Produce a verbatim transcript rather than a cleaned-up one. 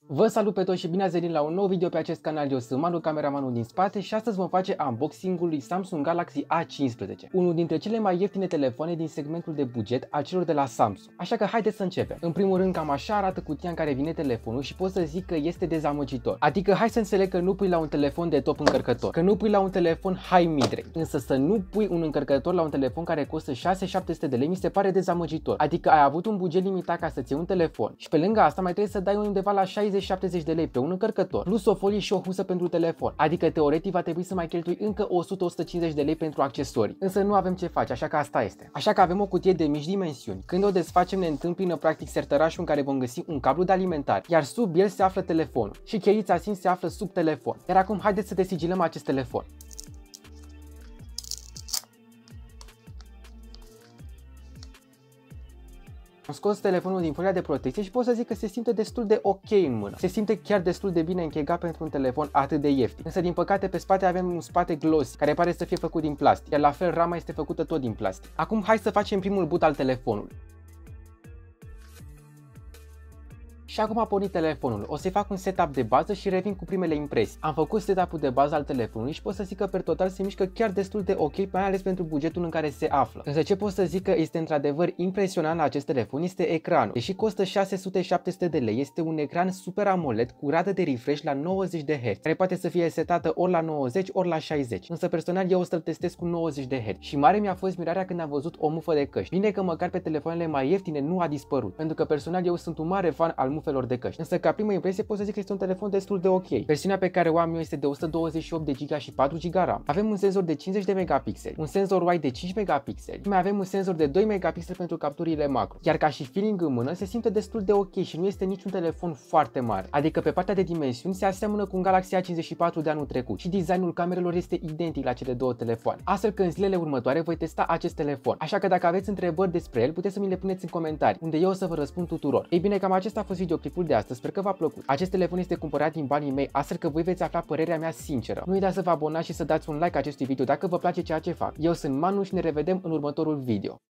Vă salut pe toți și bine ați venit la un nou video pe acest canal. Eu sunt Manu, cameramanul din spate, și astăzi vom face unboxing-ul lui Samsung Galaxy A cincisprezece, unul dintre cele mai ieftine telefoane din segmentul de buget al celor de la Samsung. Așa că haideți să începem. În primul rând, cam așa arată cutia în care vine telefonul și pot să zic că este dezamăgitor. Adică hai să înțeleg că nu pui la un telefon de top încărcător, că nu pui la un telefon high mid-range, însă să nu pui un încărcător la un telefon care costă șase șapte sute de lei mi se pare dezamăgitor. Adică ai avut un buget limitat ca să-ți iei un telefon și pe lângă asta mai trebuie să dai undeva la șaizeci șaptezeci de lei pe un încărcător, plus o folie și o husă pentru telefon. Adică teoretic va trebui să mai cheltui încă o sută la o sută cincizeci de lei pentru accesorii. Însă nu avem ce face, așa că asta este. Așa că avem o cutie de mici dimensiuni. Când o desfacem ne întâmpină practic sertărașul în care vom găsi un cablu de alimentar, iar sub el se află telefonul și cheița SIM se află sub telefon. Iar acum haideți să desigilăm acest telefon. Am scos telefonul din folia de protecție și pot să zic că se simte destul de ok în mână. Se simte chiar destul de bine închegat pentru un telefon atât de ieftin. Însă din păcate pe spate avem un spate glossy care pare să fie făcut din plastic, iar la fel rama este făcută tot din plastic. Acum hai să facem primul boot al telefonului. Și acum a pornit telefonul. O să-i fac un setup de bază și revin cu primele impresii. Am făcut setup-ul de bază al telefonului și pot să zic că per total se mișcă chiar destul de ok, mai ales pentru bugetul în care se află. Însă ce pot să zic că este într-adevăr impresionant la acest telefon este ecranul. Deși costă șase sute șapte sute de lei, este un ecran Super AMOLED cu rată de refresh la nouăzeci de herți, care poate să fie setată ori la nouăzeci, ori la șaizeci. Însă personal eu o să-l testez cu nouăzeci de herți. Și mare mi-a fost mirarea când am văzut o mufă de căști. Bine că măcar pe telefoanele mai ieftine nu a dispărut, pentru că personal eu sunt un mare fan al mufelor de căști. Însă ca primă impresie pot să zic că este un telefon destul de ok. Versiunea pe care o am eu este de o sută douăzeci și opt de giga și patru giga RAM. Avem un senzor de cincizeci de megapixeli, un senzor wide de cinci megapixeli și mai avem un senzor de doi megapixeli pentru capturile macro. Iar ca și feeling în mână se simte destul de ok și nu este niciun telefon foarte mare. Adică pe partea de dimensiuni se aseamănă cu un Galaxy A cincizeci și patru de anul trecut și designul camerelor este identic la cele două telefoane. Astfel că în zilele următoare voi testa acest telefon. Așa că dacă aveți întrebări despre el, puteți să mi le puneți în comentarii, unde eu o să vă răspund tuturor. Ei bine, cam acesta a fost videoclipul de astăzi. Sper că v-a plăcut. Acest telefon este cumpărat din banii mei, astfel că voi veți afla părerea mea sinceră. Nu uitați să vă abonați și să dați un like acestui video dacă vă place ceea ce fac. Eu sunt Manu și ne revedem în următorul video.